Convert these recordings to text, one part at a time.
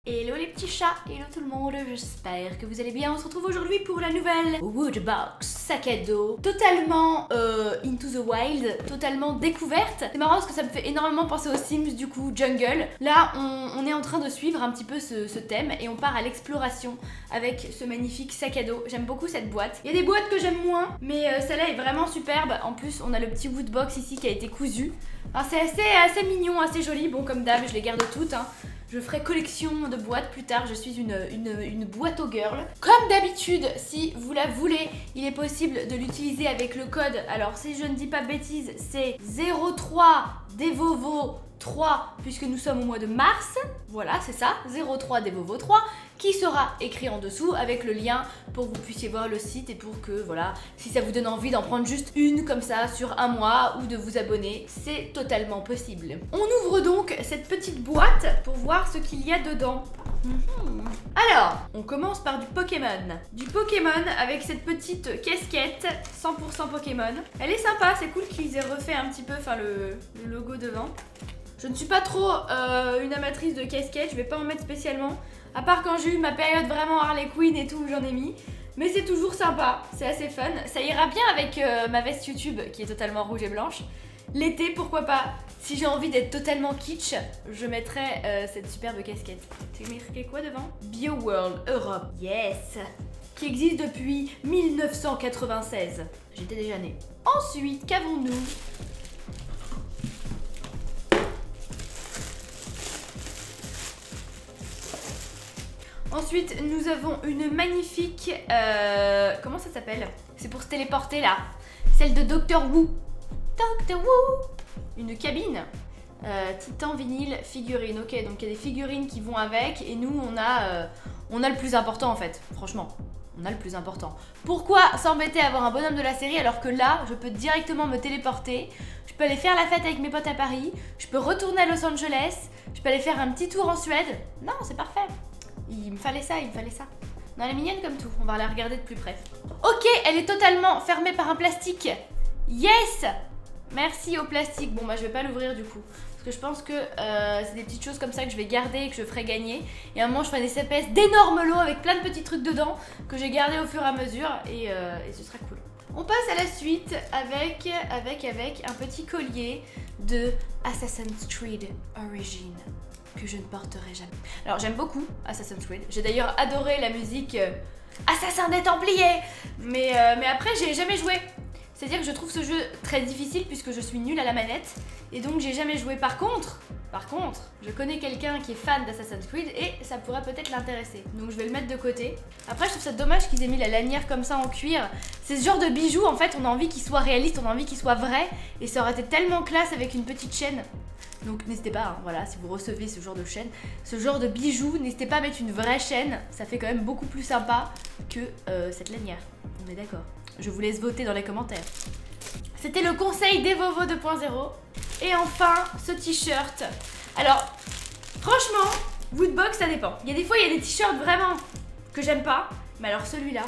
Hello les petits chats, hello tout le monde, j'espère que vous allez bien. On se retrouve aujourd'hui pour la nouvelle Woodbox sac à dos, totalement into the wild, totalement découverte. C'est marrant parce que ça me fait énormément penser aux Sims du coup, jungle. Là on est en train de suivre un petit peu ce thème et on part à l'exploration avec ce magnifique sac à dos. J'aime beaucoup cette boîte. Il y a des boîtes que j'aime moins, mais celle-là est vraiment superbe. En plus on a le petit Woodbox ici qui a été cousu. Alors c'est assez mignon, assez joli. Bon comme d'hab je les garde toutes hein. Je ferai collection de boîtes plus tard, je suis une boîte aux girls. Comme d'habitude, si vous la voulez, il est possible de l'utiliser avec le code. Alors si je ne dis pas de bêtises, c'est 03 Devovo 3 puisque nous sommes au mois de mars. Voilà, c'est ça, 03 Devovo 3 qui sera écrit en dessous avec le lien pour que vous puissiez voir le site et pour que, voilà, si ça vous donne envie d'en prendre juste une comme ça sur un mois ou de vous abonner, c'est totalement possible. On ouvre donc cette petite boîte pour voir ce qu'il y a dedans. Alors, on commence par du Pokémon. Du Pokémon avec cette petite casquette 100% Pokémon. Elle est sympa, c'est cool qu'ils aient refait un petit peu, enfin le logo devant. Je ne suis pas trop une amatrice de casquettes, je vais pas en mettre spécialement. À part quand j'ai eu ma période vraiment Harley Quinn et tout, j'en ai mis. Mais c'est toujours sympa, c'est assez fun. Ça ira bien avec ma veste YouTube qui est totalement rouge et blanche. L'été, pourquoi pas. Si j'ai envie d'être totalement kitsch, je mettrai cette superbe casquette. C'est marqué quoi devant? BioWorld Europe, yes. Qui existe depuis 1996. J'étais déjà née. Ensuite, qu'avons-nous? Ensuite, nous avons une magnifique... comment ça s'appelle? C'est pour se téléporter là. Celle de Dr. Wu. Dr. Wu. Une cabine. Titan, vinyle, figurine. Ok, donc il y a des figurines qui vont avec. Et nous, on a le plus important en fait. Franchement, on a le plus important. Pourquoi s'embêter à avoir un bonhomme de la série alors que là, je peux directement me téléporter. Je peux aller faire la fête avec mes potes à Paris. Je peux retourner à Los Angeles. Je peux aller faire un petit tour en Suède. Non, c'est parfait. Il me fallait ça, il me fallait ça. Non, elle est mignonne comme tout, on va la regarder de plus près. Ok, elle est totalement fermée par un plastique. Yes! Merci au plastique. Bon, bah je vais pas l'ouvrir du coup. Parce que je pense que c'est des petites choses comme ça que je vais garder et que je ferai gagner. Et à un moment, je ferai des espèces d'énormes lots avec plein de petits trucs dedans que j'ai gardés au fur et à mesure. Et ce sera cool. On passe à la suite avec un petit collier de Assassin's Creed Origins. Que je ne porterai jamais. Alors j'aime beaucoup Assassin's Creed. J'ai d'ailleurs adoré la musique Assassin des Templiers. Mais après j'ai jamais joué. C'est-à-dire que je trouve ce jeu très difficile puisque je suis nulle à la manette. Et donc j'ai jamais joué. Par contre, je connais quelqu'un qui est fan d'Assassin's Creed et ça pourrait peut-être l'intéresser. Donc je vais le mettre de côté. Après je trouve ça dommage qu'ils aient mis la lanière comme ça en cuir. C'est ce genre de bijou en fait, on a envie qu'il soit réaliste, on a envie qu'il soit vrai. Et ça aurait été tellement classe avec une petite chaîne. Donc n'hésitez pas, hein, voilà, si vous recevez ce genre de chaîne, ce genre de bijoux, n'hésitez pas à mettre une vraie chaîne. Ça fait quand même beaucoup plus sympa que cette lanière. On est d'accord. Je vous laisse voter dans les commentaires. C'était le conseil Devovo 2.0. Et enfin, ce t-shirt. Alors, franchement, Woodbox, ça dépend. Il y a des fois, il y a des t-shirts vraiment que j'aime pas. Mais alors celui-là,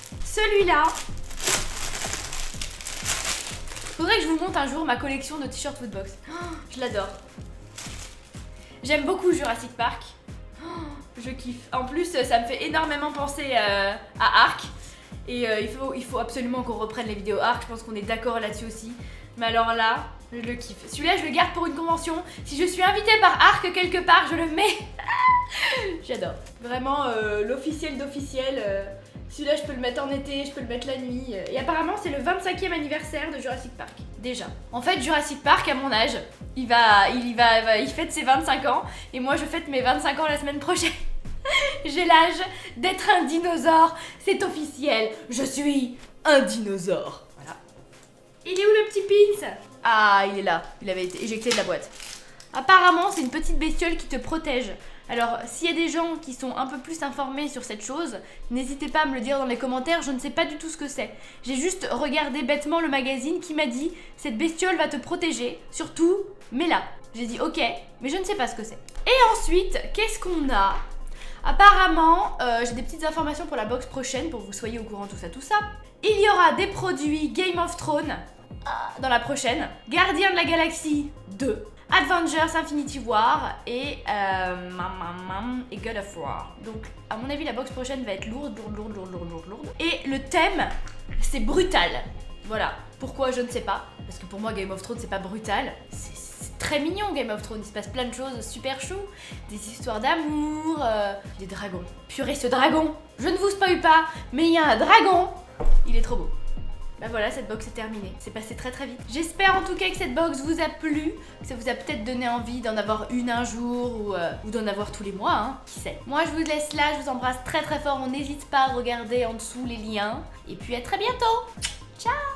faudrait que je vous montre un jour ma collection de t-shirts Woodbox. Oh, je l'adore. J'aime beaucoup Jurassic Park. Oh, je kiffe. En plus, ça me fait énormément penser à Ark. Et il faut absolument qu'on reprenne les vidéos Ark. Je pense qu'on est d'accord là-dessus aussi. Mais alors là, je le kiffe. Celui-là, je le garde pour une convention. Si je suis invitée par Ark quelque part, je le mets. J'adore. Vraiment l'officiel d'officiel. Celui-là, je peux le mettre en été, je peux le mettre la nuit. Et apparemment, c'est le 25e anniversaire de Jurassic Park. Déjà. En fait, Jurassic Park, à mon âge, il fête ses 25 ans. Et moi, je fête mes 25 ans la semaine prochaine. J'ai l'âge d'être un dinosaure. C'est officiel. Je suis un dinosaure. Voilà. Il est où le petit Pins? Ah, il est là. Il avait été éjecté de la boîte. Apparemment, c'est une petite bestiole qui te protège. Alors, s'il y a des gens qui sont un peu plus informés sur cette chose, n'hésitez pas à me le dire dans les commentaires, je ne sais pas du tout ce que c'est. J'ai juste regardé bêtement le magazine qui m'a dit « Cette bestiole va te protéger, surtout, mets-la ». J'ai dit « Ok », mais je ne sais pas ce que c'est. Et ensuite, qu'est-ce qu'on a? Apparemment, j'ai des petites informations pour la box prochaine, pour que vous soyez au courant tout ça. Il y aura des produits Game of Thrones dans la prochaine. Gardiens de la Galaxie 2. Avengers Infinity War et God of War. Donc à mon avis la box prochaine va être lourde. Et le thème c'est brutal. Voilà, pourquoi je ne sais pas. Parce que pour moi Game of Thrones c'est pas brutal. C'est très mignon Game of Thrones, il se passe plein de choses super chou. Des histoires d'amour, des dragons. Purée ce dragon, je ne vous spoil pas, mais il y a un dragon. Il est trop beau. Bah voilà, cette box est terminée. C'est passé très très vite. J'espère en tout cas que cette box vous a plu, que ça vous a peut-être donné envie d'en avoir une un jour ou d'en avoir tous les mois, hein. Qui sait. Moi je vous laisse là, je vous embrasse très très fort. On n'hésite pas à regarder en dessous les liens. Et puis à très bientôt. Ciao.